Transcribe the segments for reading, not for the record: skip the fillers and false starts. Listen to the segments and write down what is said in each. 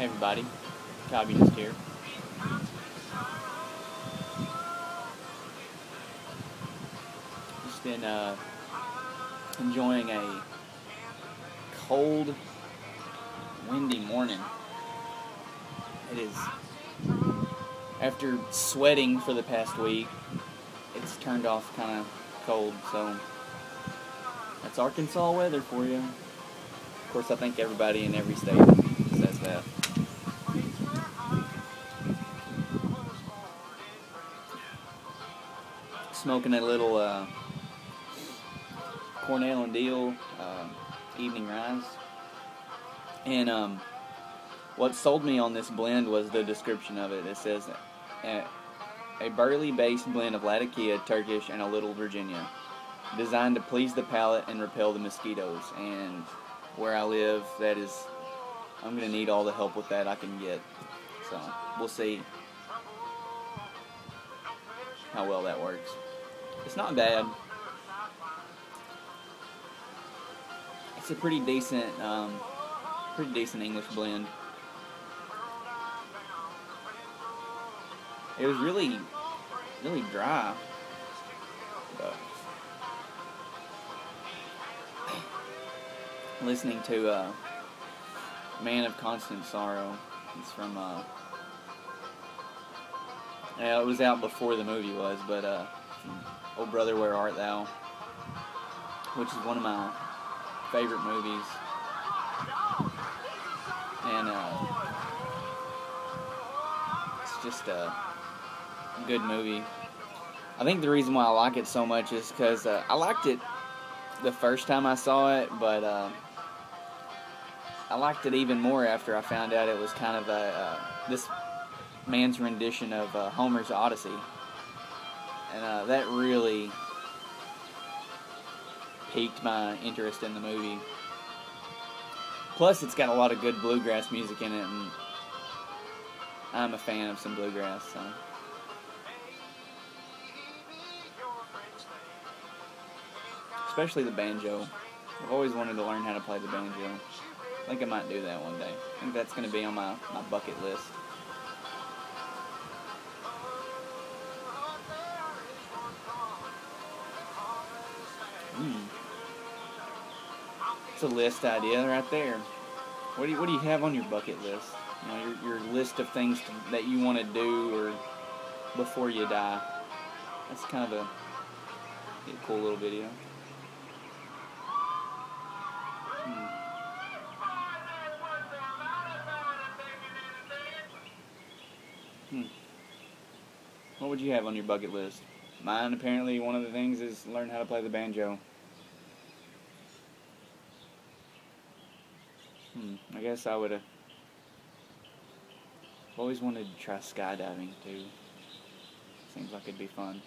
everybody. Communist here. Just enjoying a cold, windy morning. It is, after sweating for the past week, it's turned off kind of cold, so that's Arkansas weather for you. Of course, I think everybody in every state says that. Smoking a little Cornell and Deal Evening Rise. And what sold me on this blend was the description of it. It says, a burley-based blend of Latakia, Turkish, and a little Virginia, designed to please the palate and repel the mosquitoes. And where I live, I'm going to need all the help with that I can get. So, we'll see how well that works. It's not bad. It's a pretty decent English blend. It was really dry, but listening to Man of Constant Sorrow. It's from it was out before the movie was, but Oh Brother, Where Art Thou, which is one of my favorite movies, and it's just a good movie. I think the reason why I like it so much is because I liked it the first time I saw it, but I liked it even more after I found out it was kind of this man's rendition of Homer's Odyssey, and that really piqued my interest in the movie. Plus, it's got a lot of good bluegrass music in it, and I'm a fan of some bluegrass, so. Especially the banjo. I've always wanted to learn how to play the banjo. I think I might do that one day. I think that's going to be on my bucket list. It's a list idea right there. What do you have on your bucket list? You know, your list of things that you want to do or before you die. That's kind of a cool little video. What would you have on your bucket list? Mine, apparently, one of the things is learn how to play the banjo. I guess I would have always wanted to try skydiving, too. Seems like it'd be fun.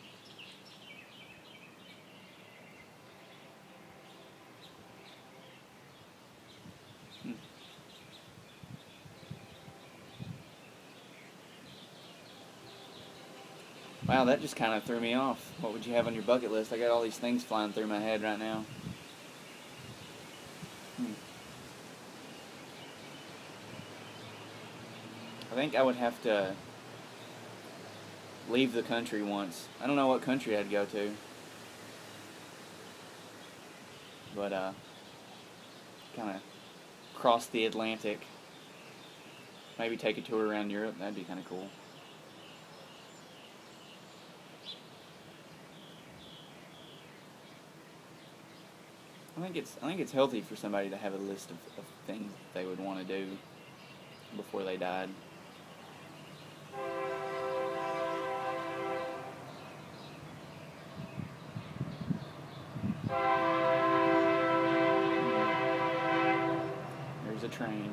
Wow, that just kind of threw me off. What would you have on your bucket list? I got all these things flying through my head right now. I think I would have to leave the country once. I don't know what country I'd go to. But, kind of cross the Atlantic. Maybe take a tour around Europe. That'd be kind of cool. I think it's healthy for somebody to have a list of things they would want to do before they died. There's a train.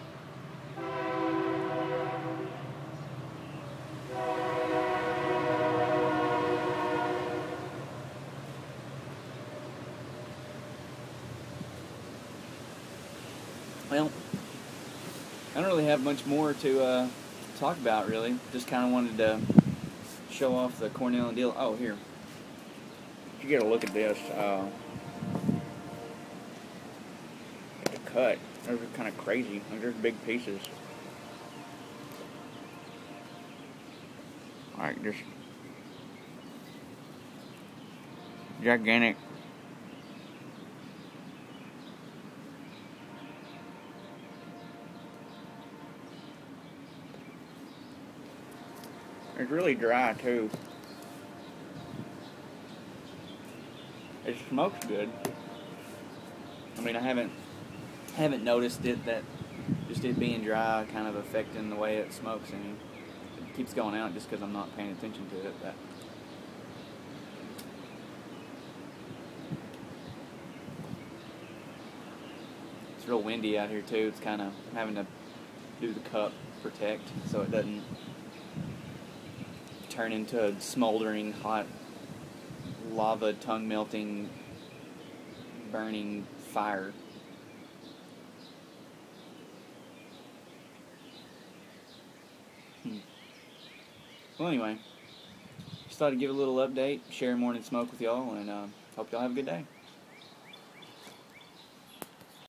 Well, I don't really have much more to talk about, really. Just kind of wanted to show off the Cornell and Deal. Oh, here. You get a look at this. The cut. They're kind of crazy. Like, there's big pieces. Like, just gigantic. It's really dry too. It smokes good. I mean, I haven't noticed that just it being dry kind of affecting the way it smokes. I mean, it keeps going out just because I'm not paying attention to it. But it's real windy out here too. It's kind of having to do the cup protect so it doesn't turn into a smoldering hot lava tongue melting burning fire. Well, anyway, just thought I'd give a little update, share morning smoke with y'all, and hope y'all have a good day.